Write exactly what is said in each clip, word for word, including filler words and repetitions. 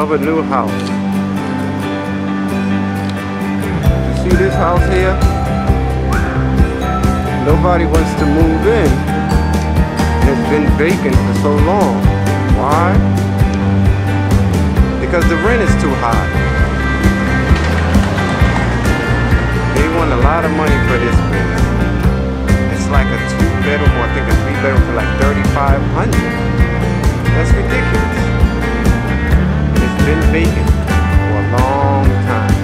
of a new house. You see this house here? Nobody wants to move in. And it's been vacant for so long. Why? Because the rent is too high. They want a lot of money for this place. It's like a two bedroom or I think a three bedroom for like thirty-five hundred dollars. That's ridiculous. It's been vacant for a long time.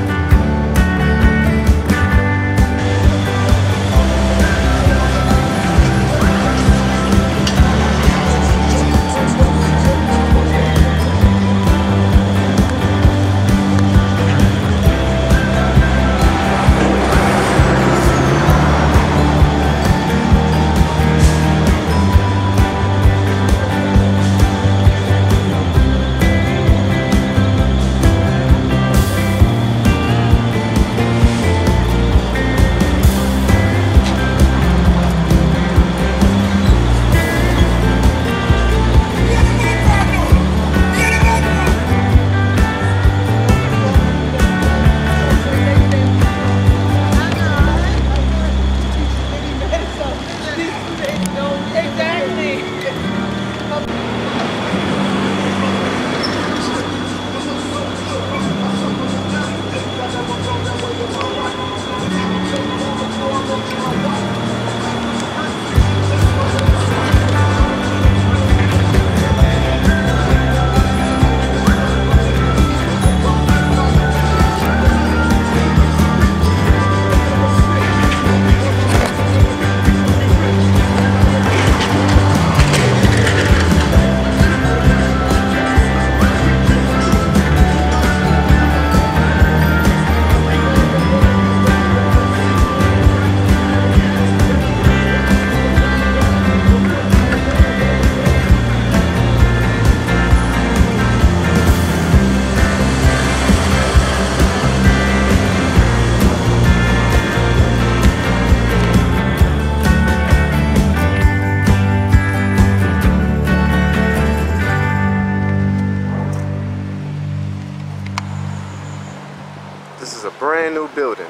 This is a brand new building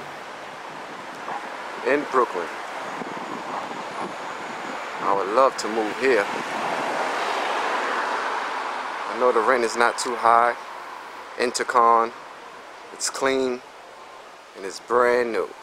in Brooklyn. I would love to move here. I know the rent is not too high. Intercon, it's clean, and it's brand new.